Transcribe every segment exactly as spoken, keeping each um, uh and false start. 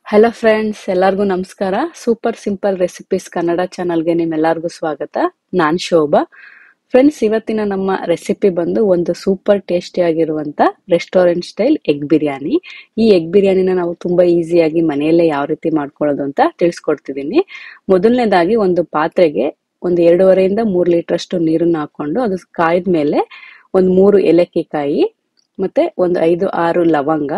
Hello friends, ಎಲ್ಲರಿಗೂ ನಮಸ್ಕಾರ. Super simple recipes Kannada ಚಾನಲ್ಗೆ ನಿಮ್ಮೆಲ್ಲರಿಗೂ ಸ್ವಾಗತ. ನಾನ್ ಶೋಭಾ. ಫ್ರೆಂಡ್ಸ್, ಇವತ್ತಿನ ನಮ್ಮ ರೆಸಿಪಿ ಬಂದು ಒಂದು ಸೂಪರ್ ಟೇಸ್ಟಿ ಆಗಿರುವಂತ ರೆಸ್ಟೋರೆಂಟ್ ಸ್ಟೈಲ್ ಎಗ್ ಬಿರಿಯಾನಿ. ಈ ಎಗ್ ಬಿರಿಯಾನಿನ ನಾವು ತುಂಬಾ ಈಸಿಯಾಗಿ ಮನೆಯಲ್ಲೇ ಯಾವ ರೀತಿ ಮಾಡ್ಕೊಳ್ಳೋದು ಅಂತ ತಿಳಿಸ್ಕೊಡ್ತಿದ್ದೀನಿ. ಮೊದಲನೇದಾಗಿ ಒಂದು ಪಾತ್ರೆಗೆ ಒಂದು ಎರಡೂವರೆಯಿಂದ ಮೂರು ಲೀಟರ್ ಅಷ್ಟು ನೀರನ್ನ ಹಾಕೊಂಡು ಅದು ಕಾಯ್ದ ಮೇಲೆ ಒಂದು ಮೂರು ಏಲಕ್ಕಿ ಕಾಯಿ ಮತ್ತೆ ಒಂದು ಐದು ಆರು ಲವಂಗ,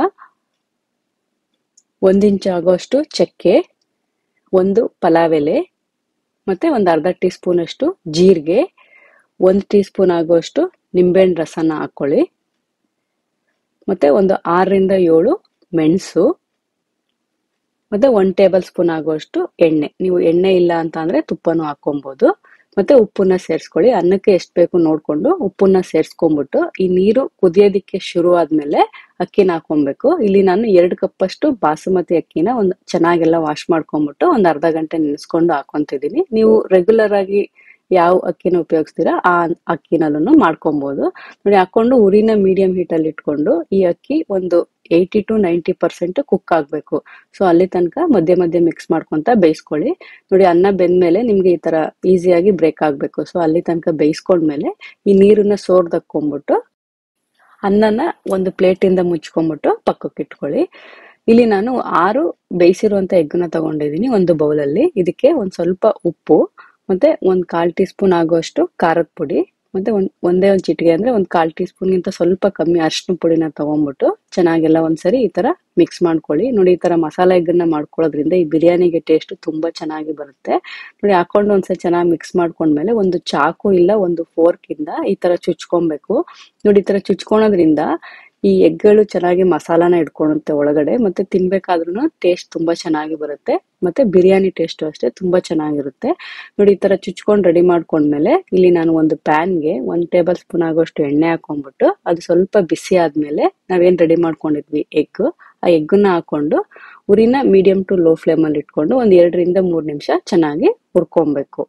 ಒಂದ್ ಇಂಚ್ ಆಗೋಷ್ಟು ಚಕ್ಕೆ, ಒಂದು ಪಲಾವ್ ಎಲೆ ಮತ್ತೆ ಒಂದು ಅರ್ಧ ಟೀ ಸ್ಪೂನ್ ಅಷ್ಟು ಜೀರಿಗೆ, ಒಂದು ಟೀ ಸ್ಪೂನ್ ಆಗುವಷ್ಟು ನಿಂಬೆಹಣ್ಣು ರಸನ ಹಾಕೊಳ್ಳಿ. ಮತ್ತೆ ಒಂದು ಆರರಿಂದ ಏಳು ಮೆಣಸು, ಮತ್ತೆ ಒಂದ್ ಟೇಬಲ್ ಸ್ಪೂನ್ ಆಗುವಷ್ಟು ಎಣ್ಣೆ. ನೀವು ಎಣ್ಣೆ ಇಲ್ಲ ಅಂತ ಅಂದ್ರೆ ತುಪ್ಪನೂ ಹಾಕೊಬಹುದು. ಮತ್ತೆ ಉಪ್ಪನ್ನ ಸೇರಿಸ್ಕೊಳ್ಳಿ. ಅನ್ನಕ್ಕೆ ಎಷ್ಟು ಬೇಕು ನೋಡ್ಕೊಂಡು ಉಪ್ಪನ್ನ ಸೇರಿಸ್ಕೊಂಡ್ಬಿಟ್ಟು ಈ ನೀರು ಕುದಿಯೋದಿಕ್ಕೆ ಶುರು ಆದ್ಮೇಲೆ ಅಕ್ಕಿನ ಹಾಕೊಬೇಕು. ಇಲ್ಲಿ ನಾನು ಎರಡು ಕಪ್ ಅಷ್ಟು ಬಾಸುಮತಿ ಅಕ್ಕಿನ ಒಂದು ಚೆನ್ನಾಗೆಲ್ಲ ವಾಶ್ ಮಾಡ್ಕೊಂಡ್ಬಿಟ್ಟು ಒಂದ್ ಅರ್ಧ ಗಂಟೆ ನೆನೆಸ್ಕೊಂಡು ಹಾಕೊಂತಿದೀನಿ. ನೀವು ರೆಗ್ಯುಲರ್ ಆಗಿ ಯಾವ ಅಕ್ಕಿನ ಉಪಯೋಗಿಸ್ತೀರಾ ಆ ಅಕ್ಕಿನಲ್ಲೂ ಮಾಡ್ಕೊಬಹುದು. ನೋಡಿ, ಹಾಕೊಂಡು ಉರಿನ ಮೀಡಿಯಂ ಹೀಟ್ ಅಲ್ಲಿ ಇಟ್ಕೊಂಡು ಈ ಅಕ್ಕಿ ಒಂದು eighty to ninety percent cook ಆಗ್ಬೇಕು. ಸೊ ಅಲ್ಲಿ ತನಕ ಮಧ್ಯೆ ಮಧ್ಯೆ ಮಿಕ್ಸ್ ಮಾಡ್ಕೊಂತ ಬೇಯಿಸ್ಕೊಳ್ಳಿ. ನೋಡಿ, ಅನ್ನ ಬೆಂದ್ಮೇಲೆ ನಿಮ್ಗೆ ಈ ತರ ಈಸಿಯಾಗಿ ಬ್ರೇಕ್ ಆಗ್ಬೇಕು. ಸೊ ಅಲ್ಲಿ ತನಕ ಬೇಯಿಸ್ಕೊಂಡ್ಮೇಲೆ ಈ ನೀರನ್ನ ಸೋರ್ದಕ್ಕೊಂಡ್ಬಿಟ್ಟು ಅನ್ನನ ಒಂದು ಪ್ಲೇಟ್ ಇಂದ ಮುಚ್ಕೊಂಡ್ಬಿಟ್ಟು ಪಕ್ಕಕ್ಕೆ ಇಟ್ಕೊಳ್ಳಿ. ಇಲ್ಲಿ ನಾನು ಆರು ಬೇಯಿಸಿರುವಂತ ಎಗ್ನ ತಗೊಂಡಿದ್ದೀನಿ ಒಂದು ಬೌಲಲ್ಲಿ. ಇದಕ್ಕೆ ಒಂದ್ ಸ್ವಲ್ಪ ಉಪ್ಪು ಮತ್ತೆ ಒಂದ್ ಕಾಲ್ ಟೀ ಸ್ಪೂನ್ ಆಗುವಷ್ಟು ಖಾರದ ಪುಡಿ ಮತ್ತೆ ಒಂದ್ ಒಂದೇ ಒಂದ್ ಚಿಟಿಕೆ ಅಂದ್ರೆ ಒಂದ್ ಕಾಲ್ ಟೀ ಸ್ಪೂನ್ ಗಿಂತ ಸ್ವಲ್ಪ ಕಮ್ಮಿ ಅರಿಶಿನ ಪುಡಿನ ತಗೊಂಡ್ಬಿಟ್ಟು ಚೆನ್ನಾಗೆಲ್ಲ ಒಂದ್ಸರಿ ಈ ತರ ಮಿಕ್ಸ್ ಮಾಡ್ಕೊಳ್ಳಿ. ನೋಡಿ, ಈ ತರ ಮಸಾಲೆ ಎಗ್ಗನ್ನ ಮಾಡ್ಕೊಳ್ಳೋದ್ರಿಂದ ಈ ಬಿರಿಯಾನಿಗೆ ಟೇಸ್ಟ್ ತುಂಬಾ ಚೆನ್ನಾಗಿ ಬರುತ್ತೆ. ನೋಡಿ, ಹಾಕೊಂಡು ಒಂದ್ಸರಿ ಚೆನ್ನಾಗಿ ಮಿಕ್ಸ್ ಮಾಡ್ಕೊಂಡ್ಮೇಲೆ ಒಂದು ಚಾಕು ಇಲ್ಲ ಒಂದು ಫೋರ್ಕ್ ಇಂದ ಈ ತರ ಚುಚ್ಕೊಬೇಕು. ನೋಡಿ, ಈ ತರ ಚುಚ್ಕೊಳೋದ್ರಿಂದ ಈ ಎಗ್ಗಳು ಚೆನ್ನಾಗಿ ಮಸಾಲಾನ ಇಟ್ಕೊಳ್ಳುತ್ತೆ ಒಳಗಡೆ, ಮತ್ತೆ ತಿನ್ಬೇಕಾದ್ರೂ ಟೇಸ್ಟ್ ತುಂಬಾ ಚೆನ್ನಾಗಿ ಬರುತ್ತೆ. ಮತ್ತೆ ಬಿರಿಯಾನಿ ಟೇಸ್ಟ್ ಅಷ್ಟೇ ತುಂಬಾ ಚೆನ್ನಾಗಿರುತ್ತೆ. ನೋಡಿ, ಈ ತರ ಚುಚ್ಕೊಂಡ್ ರೆಡಿ ಮಾಡ್ಕೊಂಡ್ಮೇಲೆ ಇಲ್ಲಿ ನಾನು ಒಂದು ಪ್ಯಾನ್ಗೆ ಒಂದ್ ಟೇಬಲ್ ಸ್ಪೂನ್ ಆಗೋಷ್ಟು ಎಣ್ಣೆ ಹಾಕೊಂಡ್ಬಿಟ್ಟು ಅದು ಸ್ವಲ್ಪ ಬಿಸಿ ಆದ್ಮೇಲೆ ನಾವೇನ್ ರೆಡಿ ಮಾಡ್ಕೊಂಡಿದ್ವಿ ಎಗ್, ಆ ಎಗ್ನ ಹಾಕೊಂಡು ಉರಿನ ಮೀಡಿಯಂ ಟು ಲೋ ಫ್ಲೇಮ್ ಅಲ್ಲಿ ಇಟ್ಕೊಂಡು ಒಂದ್ ಎರಡರಿಂದ ಮೂರ್ ನಿಮಿಷ ಚೆನ್ನಾಗಿ ಹುರ್ಕೊಬೇಕು.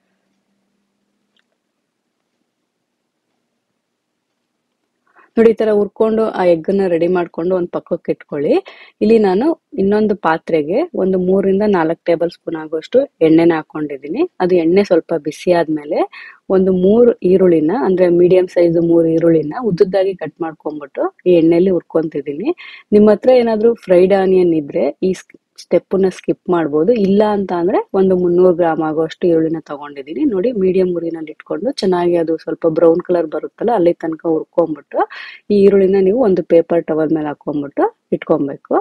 ನೋಡಿ, ಈ ತರ ಹುರ್ಕೊಂಡು ಆ ಎಗ್ನ ರೆಡಿ ಮಾಡ್ಕೊಂಡು ಒಂದ್ ಪಕ್ಕಕ್ಕೆ ಇಟ್ಕೊಳ್ಳಿ. ಇಲ್ಲಿ ನಾನು ಇನ್ನೊಂದು ಪಾತ್ರೆಗೆ ಒಂದು ಮೂರಿಂದ ನಾಲ್ಕು ಟೇಬಲ್ ಸ್ಪೂನ್ ಆಗುವಷ್ಟು ಎಣ್ಣೆನ ಹಾಕೊಂಡಿದೀನಿ. ಅದು ಎಣ್ಣೆ ಸ್ವಲ್ಪ ಬಿಸಿ ಆದ್ಮೇಲೆ ಒಂದು ಮೂರು ಈರುಳ್ಳಿನ ಅಂದ್ರೆ ಮೀಡಿಯಂ ಸೈಜ್ ಮೂರು ಈರುಳ್ಳಿನ ಉದ್ದುದ್ದಾಗಿ ಕಟ್ ಮಾಡ್ಕೊಂಡ್ಬಿಟ್ಟು ಈ ಎಣ್ಣೆಯಲ್ಲಿ ಹುರ್ಕೊಂತಿದೀನಿ. ನಿಮ್ಮ ಹತ್ರ ಏನಾದ್ರು ಫ್ರೈಡ್ ಆನಿಯನ್ ಇದ್ರೆ ಈ ಸ್ಟೆಪ್ನ ಸ್ಕಿಪ್ ಮಾಡ್ಬೋದು. ಇಲ್ಲ ಅಂತ ಅಂದ್ರೆ ಒಂದು ಮುನ್ನೂರು ಗ್ರಾಮ್ ಆಗುವಷ್ಟು ಈರುಳ್ಳಿನ ತಗೊಂಡಿದೀನಿ. ನೋಡಿ, ಮೀಡಿಯಂ ಉರಿನಲ್ಲಿ ಇಟ್ಕೊಂಡು ಚೆನ್ನಾಗಿ ಅದು ಸ್ವಲ್ಪ ಬ್ರೌನ್ ಕಲರ್ ಬರುತ್ತಲ್ಲ ಅಲ್ಲಿ ತನಕ ಹುರ್ಕೊಂಡ್ಬಿಟ್ಟು ಈ ಈರುಳ್ಳಿನ ನೀವು ಒಂದು ಪೇಪರ್ ಟವಲ್ ಮೇಲೆ ಹಾಕೊಂಡ್ಬಿಟ್ಟು ಇಟ್ಕೊಬೇಕು.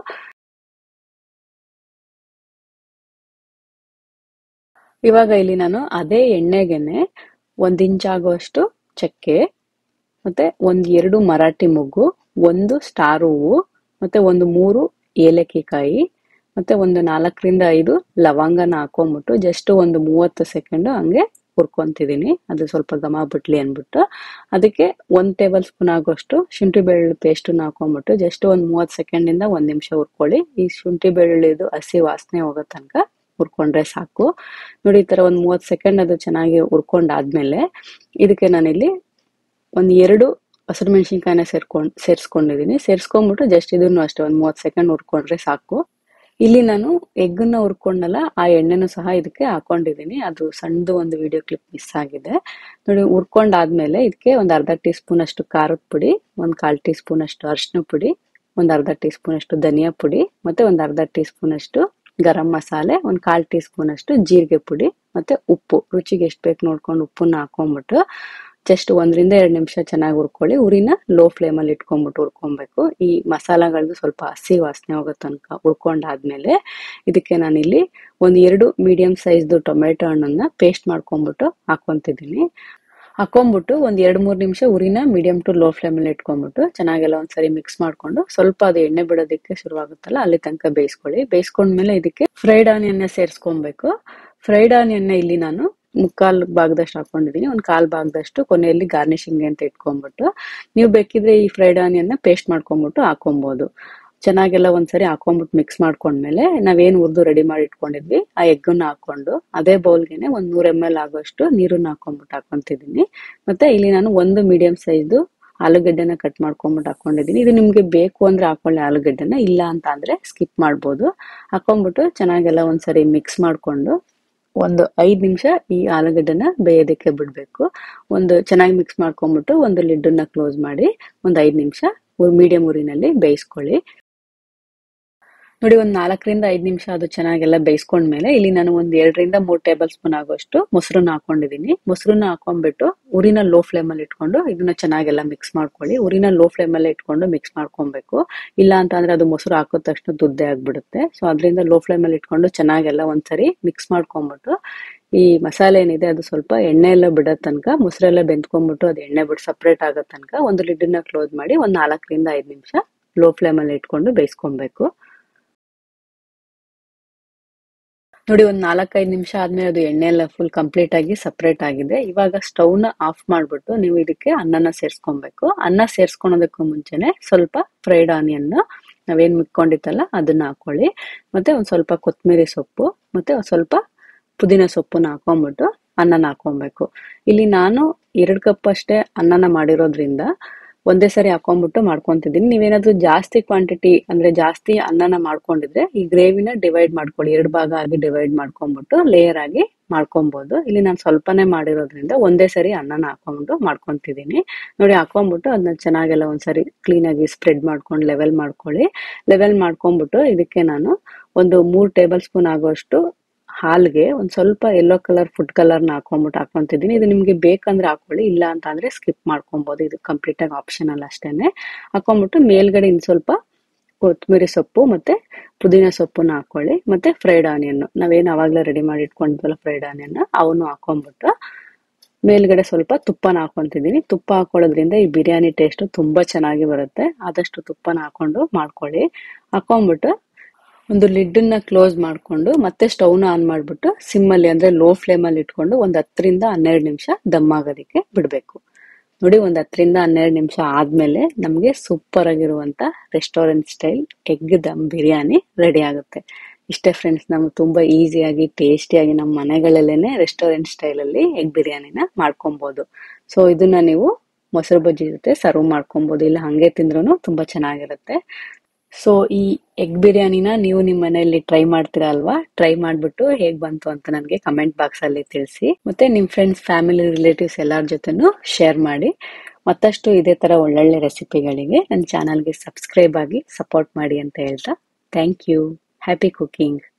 ಇವಾಗ ಇಲ್ಲಿ ನಾನು ಅದೇ ಎಣ್ಣೆಗೆನೆ ಒಂದ್ ಇಂಚ್ ಆಗುವಷ್ಟು ಚಕ್ಕೆ ಮತ್ತೆ ಒಂದ್ ಎರಡು ಮರಾಠಿ ಮೊಗ್ಗು, ಒಂದು ಸ್ಟಾರ್ ಹೂವು ಮತ್ತೆ ಒಂದು ಮೂರು ಏಲಕ್ಕಿ ಕಾಯಿ ಮತ್ತೆ ಒಂದು ನಾಲ್ಕರಿಂದ ಐದು ಲವಂಗನ ಹಾಕೊಂಡ್ಬಿಟ್ಟು ಜಸ್ಟ್ ಒಂದು ಮೂವತ್ತು ಸೆಕೆಂಡ್ ಹಂಗೆ ಹುರ್ಕೊಂತಿದೀನಿ. ಅದು ಸ್ವಲ್ಪ ಘಮ ಬಿಟ್ಲಿ ಅನ್ಬಿಟ್ಟು ಅದಕ್ಕೆ ಒಂದ್ ಟೇಬಲ್ ಸ್ಪೂನ್ ಆಗೋಷ್ಟು ಶುಂಠಿ ಬೆಳ್ಳುಳ್ಳಿ ಪೇಸ್ಟ್ ಹಾಕೊಂಡ್ಬಿಟ್ಟು ಜಸ್ಟ್ ಒಂದ್ ಮೂವತ್ ಸೆಕೆಂಡ್ ಇಂದ ಒಂದ್ ನಿಮಿಷ ಹುರ್ಕೊಳ್ಳಿ. ಈ ಶುಂಠಿ ಬೆಳ್ಳುಳ್ಳಿದು ಹಸಿ ವಾಸನೆ ಹೋಗೋ ತನಕ ಹುರ್ಕೊಂಡ್ರೆ ಸಾಕು. ನೋಡಿ, ಈ ತರ ಒಂದ್ ಮೂವತ್ ಸೆಕೆಂಡ್ ಅದು ಚೆನ್ನಾಗಿ ಹುರ್ಕೊಂಡಾದ್ಮೇಲೆ ಇದಕ್ಕೆ ನಾನಿಲ್ಲಿ ಒಂದ್ ಎರಡು ಹಸಿರು ಮೆಣಸಿನ್ಕಾಯಿನ ಸೇರ್ಕೊಂಡ್ ಸೇರ್ಸ್ಕೊಂಡಿದೀನಿ. ಸೇರ್ಸ್ಕೊಂಡ್ಬಿಟ್ಟು ಜಸ್ಟ್ ಇದನ್ನು ಅಷ್ಟೇ ಒಂದ್ ಮೂವತ್ ಸೆಕೆಂಡ್ ಹುರ್ಕೊಂಡ್ರೆ ಸಾಕು. ಇಲ್ಲಿ ನಾನು ಎಗ್ಗನ್ನ ಹುರ್ಕೊಂಡಲ್ಲ ಆ ಎಣ್ಣೆನೂ ಸಹ ಇದಕ್ಕೆ ಹಾಕೊಂಡಿದೀನಿ. ಅದು ಸಣ್ಣದು ಒಂದು ವಿಡಿಯೋ ಕ್ಲಿಪ್ ಮಿಸ್ ಆಗಿದೆ. ನೋಡಿ, ಹುರ್ಕೊಂಡಾದ್ಮೇಲೆ ಇದಕ್ಕೆ ಒಂದ್ ಅರ್ಧ ಟೀ ಸ್ಪೂನ್ ಅಷ್ಟು ಖಾರದ ಪುಡಿ, ಒಂದ್ ಕಾಲ್ ಟೀ ಸ್ಪೂನ್ ಅಷ್ಟು ಅರಿಶಿನ ಪುಡಿ, ಒಂದ್ ಅರ್ಧ ಟೀ ಸ್ಪೂನ್ ಅಷ್ಟು ಧನಿಯಾ ಪುಡಿ ಮತ್ತೆ ಒಂದ್ ಅರ್ಧ ಟೀ ಸ್ಪೂನ್ ಅಷ್ಟು ಗರಂ ಮಸಾಲೆ, ಒಂದ್ ಕಾಲ್ ಟೀ ಸ್ಪೂನ್ ಅಷ್ಟು ಜೀರಿಗೆ ಪುಡಿ ಮತ್ತೆ ಉಪ್ಪು ರುಚಿಗೆ ಎಷ್ಟು ಬೇಕು ನೋಡ್ಕೊಂಡು ಉಪ್ಪನ್ನ ಹಾಕೊಂಡ್ಬಿಟ್ಟು ಜಸ್ಟ್ ಒಂದರಿಂದ ಎರಡು ನಿಮಿಷ ಚೆನ್ನಾಗಿ ಹುರ್ಕೊಳ್ಳಿ. ಉರಿನ ಲೋ ಫ್ಲೇಮ್ ಅಲ್ಲಿ ಇಟ್ಕೊಂಡ್ಬಿಟ್ಟು ಹುರ್ಕೊಬೇಕು. ಈ ಮಸಾಲಗಳದ್ದು ಸ್ವಲ್ಪ ಹಸಿ ವಾಸನೆ ಹೋಗೋ ತನಕ ಹುರ್ಕೊಂಡಾದ್ಮೇಲೆ ಇದಕ್ಕೆ ನಾನಿಲ್ಲಿ ಒಂದ್ ಎರಡು ಮೀಡಿಯಂ ಸೈಜ್ದು ಟೊಮೆಟೊ ಹಣ್ಣನ್ನ ಪೇಸ್ಟ್ ಮಾಡ್ಕೊಂಡ್ಬಿಟ್ಟು ಹಾಕೊಂತಿದ್ದೀನಿ. ಹಾಕೊಂಡ್ಬಿಟ್ಟು ಒಂದ್ ಎರಡ್ ಮೂರ್ ನಿಮಿಷ ಉರಿನ ಮೀಡಿಯಂ ಟು ಲೋ ಫ್ಲೇಮ್ ಅಲ್ಲಿ ಇಟ್ಕೊಂಡ್ಬಿಟ್ಟು ಚೆನ್ನಾಗೆಲ್ಲ ಒಂದ್ಸರಿ ಮಿಕ್ಸ್ ಮಾಡ್ಕೊಂಡು ಸ್ವಲ್ಪ ಅದು ಎಣ್ಣೆ ಬಿಡೋದಕ್ಕೆ ಶುರುವಾಗುತ್ತಲ್ಲ ಅಲ್ಲಿ ತನಕ ಬೇಯಿಸ್ಕೊಳ್ಳಿ. ಬೇಯಿಸ್ಕೊಂಡ್ಮೇಲೆ ಇದಕ್ಕೆ ಫ್ರೈಡ್ ಆನಿಯನ್ ಸೇರಿಸ್ಕೊಬೇಕು. ಫ್ರೈಡ್ ಆನಿಯನ್ ಇಲ್ಲಿ ನಾನು ಮುಕ್ಕಾಲ್ ಭಾಗದಷ್ಟು ಹಾಕೊಂಡಿದೀನಿ. ಒಂದ್ ಕಾಲ್ ಭಾಗದಷ್ಟು ಕೊನೆಯಲ್ಲಿ ಗಾರ್ನಿಶಿಂಗ್ ಅಂತ ಇಟ್ಕೊಂಡ್ಬಿಟ್ಟು ನೀವು ಬೇಕಿದ್ರೆ ಈ ಫ್ರೈಡ್ ಆನಿಯನ್ ಪೇಸ್ಟ್ ಮಾಡ್ಕೊಂಡ್ಬಿಟ್ಟು ಹಾಕೊಬಹುದು. ಚೆನ್ನಾಗೆಲ್ಲ ಒಂದ್ಸರಿ ಹಾಕೊಂಡ್ಬಿಟ್ಟು ಮಿಕ್ಸ್ ಮಾಡ್ಕೊಂಡ್ಮೇಲೆ ನಾವೇನ್ ಹುರಿದು ರೆಡಿ ಮಾಡಿ ಇಟ್ಕೊಂಡಿದ್ವಿ ಆ ಎಗ್ಗನ್ನ ಹಾಕೊಂಡು ಅದೇ ಬೌಲ್ಗೆನೆ ಒಂದ್ ನೂರ್ ಎಮ್ ಎಲ್ ಆಗೋಷ್ಟು ನೀರನ್ನ ಹಾಕೊಂಡ್ಬಿಟ್ಟು ಹಾಕೊಂತಿದೀನಿ. ಮತ್ತೆ ಇಲ್ಲಿ ನಾನು ಒಂದು ಮೀಡಿಯಂ ಸೈಜ್ ಆಲೂಗಡ್ಡೆನ ಕಟ್ ಮಾಡ್ಕೊಂಬಿಟ್ಟು ಹಾಕೊಂಡಿದ್ದೀನಿ. ಇದು ನಿಮ್ಗೆ ಬೇಕು ಅಂದ್ರೆ ಹಾಕೊಳ್ಳಿ ಆಲೂಗಡ್ಡೆನ, ಇಲ್ಲ ಅಂತ ಅಂದ್ರೆ ಸ್ಕಿಪ್ ಮಾಡ್ಬೋದು. ಹಾಕೊಂಡ್ಬಿಟ್ಟು ಚೆನ್ನಾಗೆಲ್ಲ ಒಂದ್ಸರಿ ಮಿಕ್ಸ್ ಮಾಡ್ಕೊಂಡು ಒಂದು ಐದ್ ನಿಮಿಷ ಈ ಆಲೂಗಡ್ಡೆನ ಬೇಯೋದಕ್ಕೆ ಬಿಡ್ಬೇಕು. ಒಂದು ಚೆನ್ನಾಗಿ ಮಿಕ್ಸ್ ಮಾಡ್ಕೊಂಡ್ಬಿಟ್ಟು ಒಂದು ಲಿಡ್ಡನ್ನ ಕ್ಲೋಸ್ ಮಾಡಿ ಒಂದ್ ಐದ್ ನಿಮಿಷ ಮೀಡಿಯಂ ಉರಿನಲ್ಲಿ ಬೇಯಿಸ್ಕೊಳ್ಳಿ. ನೋಡಿ, ಒಂದ್ ನಾಲ್ಕರಿಂದ ಐದ್ ನಿಮಿಷ ಅದು ಚೆನ್ನಾಗೆಲ್ಲ ಬೇಯಿಸ್ಕೊಂಡ್ಮೇಲೆ ಇಲ್ಲಿ ನಾನು ಒಂದ್ ಎರಡರಿಂದ ಮೂರ್ ಟೇಬಲ್ ಸ್ಪೂನ್ ಆಗುವಷ್ಟು ಮೊಸರನ್ನ ಹಾಕೊಂಡಿದೀನಿ. ಮೊಸರನ್ನ ಹಾಕೊಂಡ್ಬಿಟ್ಟು ಉರಿನ ಲೋ ಫ್ಲೇಮ್ ಅಲ್ಲಿ ಇಟ್ಕೊಂಡು ಇದನ್ನ ಚೆನ್ನಾಗೆಲ್ಲ ಮಿಕ್ಸ್ ಮಾಡ್ಕೊಳ್ಳಿ. ಉರಿನ ಲೋ ಫ್ಲೇಮ್ ಅಲ್ಲಿ ಇಟ್ಕೊಂಡು ಮಿಕ್ಸ್ ಮಾಡ್ಕೊಬೇಕು, ಇಲ್ಲ ಅಂತ ಅಂದ್ರೆ ಅದು ಮೊಸರು ಹಾಕಿದ ತಕ್ಷಣ ದುದ್ದೆ ಆಗ್ಬಿಡುತ್ತೆ. ಸೊ ಅದರಿಂದ ಲೋ ಫ್ಲೇಮ್ ಅಲ್ಲಿ ಇಟ್ಕೊಂಡು ಚೆನ್ನಾಗೆಲ್ಲ ಒಂದ್ಸರಿ ಮಿಕ್ಸ್ ಮಾಡ್ಕೊಂಡ್ಬಿಟ್ಟು ಈ ಮಸಾಲೆ ಏನಿದೆ ಅದು ಸ್ವಲ್ಪ ಎಣ್ಣೆ ಎಲ್ಲ ಬಿಡೋ ತನಕ, ಮೊಸರೆಲ್ಲ ಬೆಂದ್ಕೊಂಡ್ಬಿಟ್ಟು ಅದು ಎಣ್ಣೆ ಬಿಟ್ಟು ಸಪ್ರೇಟ್ ಆಗೋ ತನಕ ಒಂದು ಲಿಡ್ಡನ್ನ ಕ್ಲೋಸ್ ಮಾಡಿ ಒಂದ್ ನಾಲ್ಕರಿಂದ ಐದ್ ನಿಮಿಷ ಲೋ ಫ್ಲೇಮ್ ಅಲ್ಲಿ ಇಟ್ಕೊಂಡು ಬೇಯಿಸ್ಕೊಬೇಕು. ನೋಡಿ, ಒಂದ್ ನಾಲ್ಕೈದು ನಿಮಿಷ ಆದ್ಮೇಲೆ ಅದು ಎಣ್ಣೆ ಎಲ್ಲ ಫುಲ್ ಕಂಪ್ಲೀಟ್ ಆಗಿ ಸಪ್ರೇಟ್ ಆಗಿದೆ. ಇವಾಗ ಸ್ಟವ್ನ ಆಫ್ ಮಾಡ್ಬಿಟ್ಟು ನೀವು ಇದಕ್ಕೆ ಅನ್ನನ ಸೇರ್ಸ್ಕೊಬೇಕು. ಅನ್ನ ಸೇರ್ಸ್ಕೊಳೋದಕ್ಕೂ ಮುಂಚೆನೆ ಸ್ವಲ್ಪ ಫ್ರೈಡ್ ಆನಿಯನ್ ನಾವೇನ್ ಮಿಕ್ಕೊಂಡಿತ್ತಲ್ಲ ಅದನ್ನ ಹಾಕೊಳ್ಳಿ. ಮತ್ತೆ ಒಂದ್ ಸ್ವಲ್ಪ ಕೊತ್ತಂಬರಿ ಸೊಪ್ಪು ಮತ್ತೆ ಒಂದ್ ಸ್ವಲ್ಪ ಪುದೀನ ಸೊಪ್ಪನ್ನ ಹಾಕೊಂಡ್ಬಿಟ್ಟು ಅನ್ನನ ಹಾಕೊಬೇಕು. ಇಲ್ಲಿ ನಾನು ಎರಡ್ ಕಪ್ ಅಷ್ಟೇ ಅನ್ನನ ಮಾಡಿರೋದ್ರಿಂದ ಒಂದೇ ಸರಿ ಹಾಕೊಂಡ್ಬಿಟ್ಟು ಮಾಡ್ಕೊಂತಿದ್ದೀನಿ. ನೀವೇನಾದ್ರೂ ಜಾಸ್ತಿ ಕ್ವಾಂಟಿಟಿ ಅಂದ್ರೆ ಜಾಸ್ತಿ ಅನ್ನನ ಮಾಡ್ಕೊಂಡಿದ್ರೆ ಈ ಗ್ರೇವಿನ ಡಿವೈಡ್ ಮಾಡ್ಕೊಳ್ಳಿ, ಎರಡು ಭಾಗ ಆಗಿ ಡಿವೈಡ್ ಮಾಡ್ಕೊಂಡ್ಬಿಟ್ಟು ಲೇಯರ್ ಆಗಿ ಮಾಡ್ಕೊಬಹುದು. ಇಲ್ಲಿ ನಾನು ಸ್ವಲ್ಪನೇ ಮಾಡಿರೋದ್ರಿಂದ ಒಂದೇ ಸರಿ ಅನ್ನನ ಹಾಕೊಂಡ್ಬಿಟ್ಟು ಮಾಡ್ಕೊಂತಿದ್ದೀನಿ. ನೋಡಿ, ಹಾಕೊಂಡ್ಬಿಟ್ಟು ಅದನ್ನ ಚೆನ್ನಾಗೆಲ್ಲ ಒಂದ್ಸರಿ ಕ್ಲೀನ್ ಆಗಿ ಸ್ಪ್ರೆಡ್ ಮಾಡ್ಕೊಂಡು ಲೆವೆಲ್ ಮಾಡ್ಕೊಳ್ಳಿ. ಲೆವೆಲ್ ಮಾಡ್ಕೊಂಡ್ಬಿಟ್ಟು ಇದಕ್ಕೆ ನಾನು ಒಂದು ಮೂರ್ ಟೇಬಲ್ ಸ್ಪೂನ್ ಆಗುವಷ್ಟು ಹಾಲ್ಗೆ ಒಂದ್ ಸ್ವಲ್ಪ ಯೆಲ್ಲೋ ಕಲರ್ ಫುಡ್ ಕಲರ್ನ ಹಾಕೊಂಡ್ಬಿಟ್ಟು ಹಾಕೊಂತಿದ್ದೀನಿ. ಇದು ನಿಮ್ಗೆ ಬೇಕಂದ್ರೆ ಹಾಕೊಳ್ಳಿ, ಇಲ್ಲ ಅಂತ ಅಂದ್ರೆ ಸ್ಕಿಪ್ ಮಾಡ್ಕೊಬಹುದು. ಇದು ಕಂಪ್ಲೀಟ್ ಆಗಿ ಆಪ್ಷನಲ್ ಅಷ್ಟೇನೆ. ಹಾಕೊಂಡ್ಬಿಟ್ಟು ಮೇಲ್ಗಡೆ ಇನ್ ಸ್ವಲ್ಪ ಕೊತ್ತಂಬರಿ ಸೊಪ್ಪು ಮತ್ತೆ ಪುದೀನ ಸೊಪ್ಪನ್ನ ಹಾಕೊಳ್ಳಿ. ಮತ್ತೆ ಫ್ರೈಡ್ ಆನಿಯನ್ ನಾವೇನ್ ಅವಾಗ್ಲೇ ರೆಡಿ ಮಾಡಿ ಇಟ್ಕೊಂಡಿದ್ವಲ್ಲ ಫ್ರೈಡ್ ಆನಿಯನ್ ಅವನು ಹಾಕೊಂಡ್ಬಿಟ್ಟು ಮೇಲ್ಗಡೆ ಸ್ವಲ್ಪ ತುಪ್ಪನ ಹಾಕೊಂತಿದ್ದೀನಿ. ತುಪ್ಪ ಹಾಕೊಳ್ಳೋದ್ರಿಂದ ಈ ಬಿರಿಯಾನಿ ಟೇಸ್ಟ್ ತುಂಬಾ ಚೆನ್ನಾಗಿ ಬರುತ್ತೆ. ಆದಷ್ಟು ತುಪ್ಪನ ಹಾಕೊಂಡು ಮಾಡ್ಕೊಳ್ಳಿ. ಹಾಕೊಂಡ್ಬಿಟ್ಟು ಒಂದು ಲಿಡ್ಡನ್ನ ಕ್ಲೋಸ್ ಮಾಡ್ಕೊಂಡು ಮತ್ತೆ ಸ್ಟವ್ನ ಆನ್ ಮಾಡ್ಬಿಟ್ಟು ಸಿಮ್ಮಲ್ಲಿ ಅಂದ್ರೆ ಲೋ ಫ್ಲೇಮ್ ಅಲ್ಲಿ ಇಟ್ಕೊಂಡು ಒಂದ್ ಹತ್ತರಿಂದ ಹನ್ನೆರಡು ನಿಮಿಷ ದಮ್ ಆಗೋದಕ್ಕೆ ಬಿಡ್ಬೇಕು. ನೋಡಿ, ಒಂದ್ ಹತ್ತರಿಂದ ಹನ್ನೆರಡು ನಿಮಿಷ ಆದ್ಮೇಲೆ ನಮ್ಗೆ ಸೂಪರ್ ಆಗಿರುವಂತ restaurant style egg dum biryani ready ಆಗುತ್ತೆ. ಇಷ್ಟೇ ಫ್ರೆಂಡ್ಸ್, ನಮ್ಗೆ ತುಂಬಾ ಈಸಿಯಾಗಿ ಟೇಸ್ಟಿಯಾಗಿ ನಮ್ಮ ಮನೆಗಳಲ್ಲೇನೆ ರೆಸ್ಟೋರೆಂಟ್ ಸ್ಟೈಲ್ ಅಲ್ಲಿ ಎಗ್ ಬಿರಿಯಾನಿನ ಮಾಡ್ಕೊಬಹುದು. ಸೊ ಇದನ್ನ ನೀವು ಮೊಸರು ಬಜ್ಜಿ ಜೊತೆ ಸರ್ವ್ ಮಾಡ್ಕೊಬಹುದು, ಇಲ್ಲ ಹಂಗೆ ತಿಂದ್ರೂ ತುಂಬಾ ಚೆನ್ನಾಗಿರುತ್ತೆ. ಸೊ ಈ ಎಗ್ ಬಿರಿಯಾನಿನ ನೀವು ನಿಮ್ಮ ಮನೆಯಲ್ಲಿ ಟ್ರೈ ಮಾಡ್ತೀರಾ ಅಲ್ವಾ? ಟ್ರೈ ಮಾಡ್ಬಿಟ್ಟು ಹೇಗ್ ಬಂತು ಅಂತ ನನಗೆ ಕಮೆಂಟ್ ಬಾಕ್ಸ್ ಅಲ್ಲಿ ತಿಳಿಸಿ. ಮತ್ತೆ ನಿಮ್ ಫ್ರೆಂಡ್ಸ್, ಫ್ಯಾಮಿಲಿ, ರಿಲೇಟಿವ್ಸ್ ಎಲ್ಲಾರ ಜೊತೆನೂ ಶೇರ್ ಮಾಡಿ. ಮತ್ತಷ್ಟು ಇದೇ ತರ ಒಳ್ಳೊಳ್ಳೆ ರೆಸಿಪಿಗಳಿಗೆ ನನ್ನ ಚಾನಲ್ಗೆ ಸಬ್ಸ್ಕ್ರೈಬ್ ಆಗಿ ಸಪೋರ್ಟ್ ಮಾಡಿ ಅಂತ ಹೇಳ್ತಾ ಥ್ಯಾಂಕ್ ಯು. Happy cooking.